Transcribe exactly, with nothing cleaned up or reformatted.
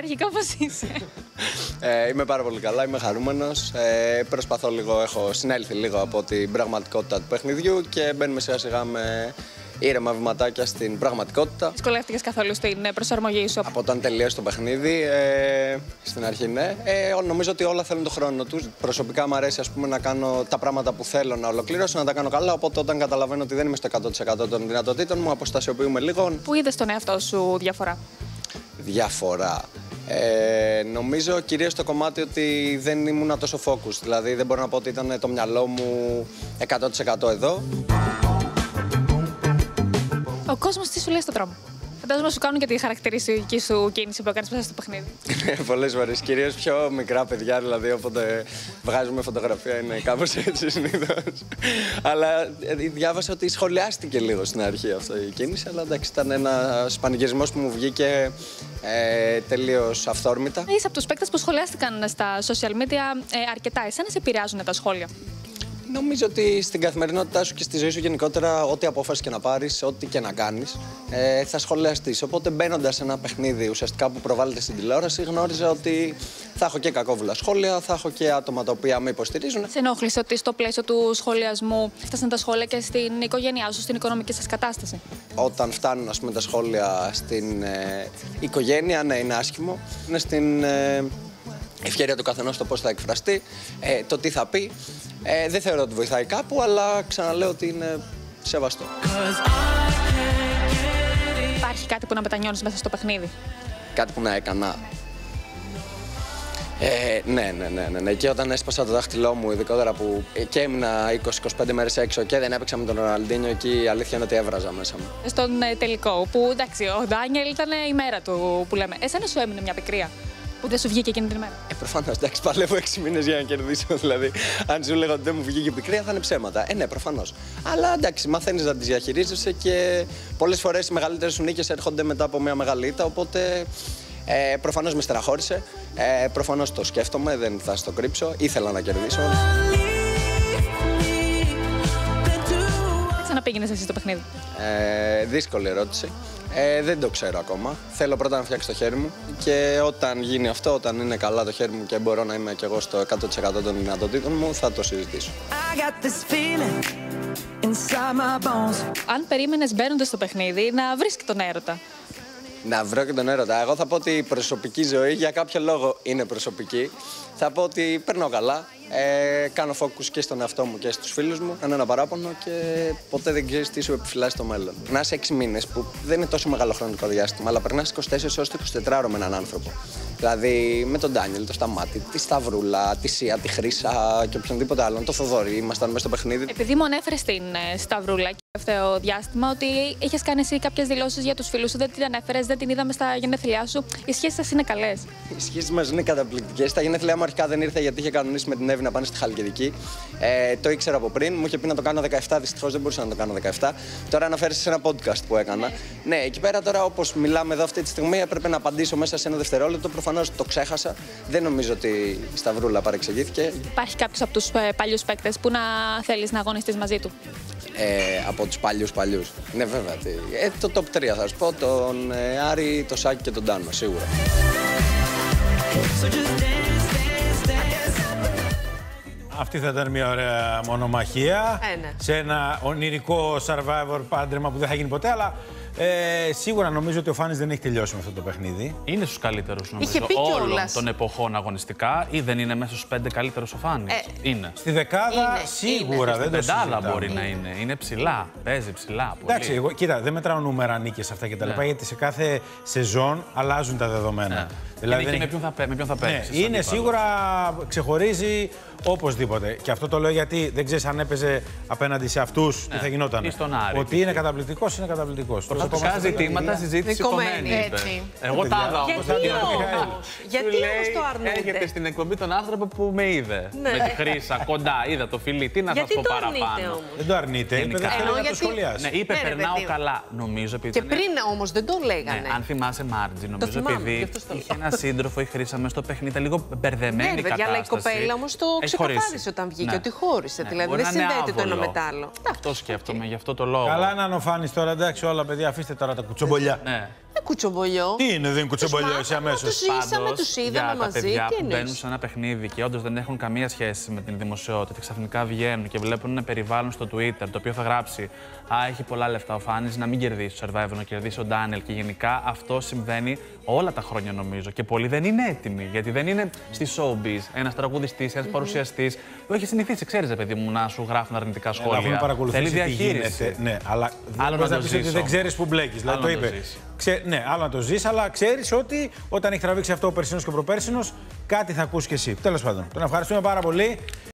αρχικά πώς είσαι? Ε, είμαι πάρα πολύ καλά, είμαι χαρούμενος. Ε, προσπαθώ λίγο, έχω συνέλθει λίγο από την πραγματικότητα του παιχνιδιού και μπαίνουμε σιγά σιγά με ήρεμα βηματάκια στην πραγματικότητα. Δυσκολεύτηκες καθόλου στην προσαρμογή σου? Από όταν τελείωσε το παιχνίδι, ε, στην αρχή ναι. Ε, νομίζω ότι όλα θέλουν τον χρόνο τους. Προσωπικά μου αρέσει ας πούμε, να κάνω τα πράγματα που θέλω να ολοκληρώσω, να τα κάνω καλά. Οπότε όταν καταλαβαίνω ότι δεν είμαι στο εκατό τοις εκατό των δυνατοτήτων μου, αποστασιοποιούμε λίγο. Πού είδες τον εαυτό σου διαφορά? Διαφορά. Ε, νομίζω κυρίως το κομμάτι ότι δεν ήμουν τόσο focus. Δηλαδή δεν μπορώ να πω ότι ήταν το μυαλό μου εκατό τοις εκατό εδώ. Ο κόσμος τι σου λέει στον δρόμο? Φαντάζομαι σου κάνουν και τη χαρακτηριστική σου κίνηση που έκανες μέσα στο παιχνίδι. Πολλές φορές. Κυρίως πιο μικρά παιδιά, δηλαδή όποτε βγάζουμε φωτογραφία είναι κάπως έτσι συνήθως. Αλλά διάβασα ότι σχολιάστηκε λίγο στην αρχή αυτή η κίνηση, αλλά εντάξει, ήταν ένας πανηγυρισμός που μου βγήκε ε, τελείως αυθόρμητα. Είσαι από τους παίκτες που σχολιάστηκαν στα social media ε, αρκετά. Εσένα σε επηρεάζουν τα σχόλια? Νομίζω ότι στην καθημερινότητά σου και στη ζωή σου γενικότερα, ό,τι απόφαση και να πάρεις, ό,τι και να κάνεις, ε, θα σχολιαστείς. Οπότε μπαίνοντας σε ένα παιχνίδι ουσιαστικά που προβάλλεται στην τηλεόραση, γνώριζα ότι θα έχω και κακόβουλα σχόλια, θα έχω και άτομα τα οποία με υποστηρίζουν. Σε ενόχλησε ότι στο πλαίσιο του σχολιασμού φτάσαν τα σχόλια και στην οικογένειά σου, στην οικονομική σας κατάσταση? Όταν φτάνουν ας πούμε, τα σχόλια στην ε, οικογένεια, ναι, είναι άσχημο. Είναι στην ε, ευκαιρία του καθενός το πώς θα εκφραστεί, ε, το τι θα πει. Ε, δεν θεωρώ ότι βοηθάει κάπου, αλλά ξαναλέω ότι είναι σεβαστό. Υπάρχει κάτι που να μετανιώνεις μέσα στο παιχνίδι? Κάτι που να έκανα. Ε, ναι, ναι, ναι, ναι, ναι. Και όταν έσπασα το δάχτυλό μου, ειδικότερα που και έμεινα είκοσι με είκοσι πέντε μέρες έξω και δεν έπαιξα με τον Ροναλντίνιο, εκεί η αλήθεια είναι ότι έβραζα μέσα μου. Στον ε, τελικό, που εντάξει, ο Ντάνιελ ήταν η μέρα του που λέμε. Εσένα σου έμεινε μια πικρία που δεν σου βγήκε εκείνη την ημέρα? Ε, προφανώς, εντάξει, παλεύω έξι μήνες για να κερδίσω. Δηλαδή, αν σου λέγω ότι δεν μου βγήκε πικρία, θα είναι ψέματα. Ε, ναι, προφανώς. Αλλά εντάξει, μαθαίνεις να τις διαχειρίζεσαι και πολλές φορές οι μεγαλύτερες σου νίκες έρχονται μετά από μια μεγάλη ήττα. Οπότε ε, προφανώς με στεναχώρησε. Ε, προφανώς το σκέφτομαι, δεν θα στο κρύψω. Ήθελα να κερδίσω. Ξαναπήγαινες εσύ στο παιχνίδι? Ε, δύσκολη ερώτηση. Ε, δεν το ξέρω ακόμα. Θέλω πρώτα να φτιάξω το χέρι μου και όταν γίνει αυτό, όταν είναι καλά το χέρι μου και μπορώ να είμαι κι εγώ στο εκατό τοις εκατό των δυνατοτήτων μου, θα το συζητήσω. Αν περίμενες μπαίνοντας στο παιχνίδι να βρεις και τον έρωτα? Να βρω και τον έρωτα. Εγώ θα πω ότι η προσωπική ζωή για κάποιο λόγο είναι προσωπική. Θα πω ότι περνάω καλά. Ε, κάνω focus και στον εαυτό μου και στους φίλους μου. Είναι ένα παράπονο και ποτέ δεν ξέρεις τι σου επιφυλάσσει στο μέλλον. Περνάς έξι μήνες που δεν είναι τόσο μεγάλο χρονικό διάστημα, αλλά περνάς είκοσι τέσσερις ώρες το εικοσιτετράωρο με έναν άνθρωπο. Δηλαδή με τον Ντάνιελ, το Σταμάτη, τη Σταυρούλα, τη Σία, τη Χρύσα και οποιονδήποτε άλλον. Το Θοδωρή, ήμασταν μέσα στο παιχνίδι. Επειδή μου ανέφερες στην Σταυρούλα και αυτό διάστημα ότι είχες κάνει εσύ κάποιες δηλώσεις για τους φίλους σου, δεν την ανέφερες, δεν την είδαμε στα γενέθλιά σου. Οι σχέσεις σας είναι καλές? Οι σχέσεις μας είναι καταπληκτικές. Στα γενέθλιά μου αρχικά δεν ήρθε γιατί είχε κανονίσει με την Εύη να πάνε στη Χαλκιδική. Ε, το ήξερα από πριν, μου είχε πει να το κάνω δεκαεπτά, δυστυχώς δεν μπορούσα να το κάνω δεκαεπτά. Τώρα αναφέρεσαι σε ένα podcast που έκανα. Ναι, εκεί πέρα τώρα όπως μιλάμε εδώ αυτή τη στιγμή έπρεπε να απαντήσω μέσα σε ένα δευτερόλεπτο. Προφανώς το ξέχασα. Δεν νομίζω ότι η Σταυρούλα παρεξηγήθηκε. Υπάρχει κάποιος από τους ε, παλιούς παίκτες που να θέλεις να αγωνιστείς μαζί του? Ε, από τους παλιούς παλιούς. Ναι, βέβαια. Ε, το top τρία θα σου πω. Τον ε, Άρη, τον Σάκη και τον Τάνο, σίγουρα. Αυτή θα ήταν μια ωραία μονομαχία. Ε, ναι. Σε ένα ονειρικό survivor πάντρεμα που δεν θα γίνει ποτέ, αλλά ε, σίγουρα νομίζω ότι ο Φάνης δεν έχει τελειώσει με αυτό το παιχνίδι. Είναι στους καλύτερους νομίζω Είχε πει όλων κιόλας. των εποχών αγωνιστικά, ή δεν είναι μέσα στους πέντε καλύτερους ο Φάνης? Ε, είναι. Στη δεκάδα είναι, σίγουρα είναι. δεν το Πεντάδα συζητάμε. μπορεί να είναι. Είναι ψηλά. Παίζει ψηλά. Πολύ. Εντάξει, εγώ, κοίτα, δεν μετράω νούμερα, νίκες αυτά κτλ. Ναι. Γιατί σε κάθε σεζόν αλλάζουν τα δεδομένα. Ναι. Δηλαδή, είναι και δεν με ποιον θα, με ποιον θα Ναι, παίξεις. είναι αντίπαλος. σίγουρα ξεχωρίζει οπωσδήποτε. Και αυτό το λέω γιατί δεν ξέρεις αν έπαιζε απέναντι σε αυτούς Ναι. τι θα γινόταν. Ή στον Άρη. Ότι είναι καταπληκτικός, είναι καταπληκτικός. Προσωπικά ζητήματα συζήτηση Δικομένη, κομμένη, είπε. έτσι. Εγώ τα είδα όμως. Γιατί Κωνσταντίνο όμως? Μιχαήλ. Γιατί Σου λέει, όμως το αρνούνται? έρχεται στην εκπομπή τον άνθρωπο που με είδε. Ναι. Με τη Χρύσα, κοντά, είδα το φιλί. Τι να σας Γιατί πω το αρνείται παραπάνω. όμως? Δεν το αρνείται, είπε Γενικά. δεν θέλει Εννοώ να το γιατί- σχολιάσει. Ναι, είπε Ναι, ρε, περνάω παιδί μου. καλά. Νομίζω επειδή Και ήταν- πριν όμως δεν το λέγανε. Ναι, αν θυμάσαι, Μάρτζι, νομίζω θυμάμαι, επειδή γι' αυτό στο λέω. είχε ένα σύντροφο η Χρύσα μέσα στο παιχνίδι, ήταν λίγο μπερδεμένη Ναι, η παιδιά, αλλά η κατάσταση. κοπέλα όμως το Έχει χωρίσει. ξεκαθάρισε όταν βγήκε, Ναι. ότι χώρισε. Ναι, Δηλαδή μπορεί δεν να είναι συνδέεται το ένα άβολο. με το άλλο. Αυτό σκέφτομαι, γι' αυτό το λόγο. Καλά να είναι ο Φάνης τώρα, εντάξει, όλα παιδιά αφήστε τώρα τα κουτσομπολιά. Ναι. Ε, κουτσομπολιό. Τι είναι, δεν είναι κουτσομπολιό εσύ αμέσως? Τους ζήσαμε, τους είδαμε για μαζί. τα παιδιά Τι που εννοείς? μπαίνουν σε ένα παιχνίδι και όντως δεν έχουν καμία σχέση με την δημοσιότητα και ξαφνικά βγαίνουν και βλέπουν ένα περιβάλλον στο Twitter το οποίο θα γράψει «Α, έχει πολλά λεφτά ο Φάνης, να μην κερδίσει το Survivor, να κερδίσει ο Ντάνιελ». Και γενικά αυτό συμβαίνει όλα τα χρόνια νομίζω. Και πολλοί δεν είναι έτοιμοι, γιατί δεν είναι στη showbiz ένας τραγουδιστής, ένας mm-hmm. παρουσιαστής που έχει συνηθίσει, ξέρεις, παιδί μου, να σου γράφουν αρνητικά σχόλια. Έχουμε παρακολουθήσει Θέλει τι διαχείριση. γίνεται. Ναι, αλλά άλλο δεν να να το πεις ότι δεν ξέρεις που μπλέκεις. Δηλαδή το είπε. Ξέ, ναι, άλλο να το ζεις, αλλά ξέρεις ότι όταν έχει τραβήξει αυτό ο περσινός και ο προπέρσινος, κάτι θα ακούσει κι εσύ. Τέλος πάντων, τον ευχαριστούμε πάρα πολύ.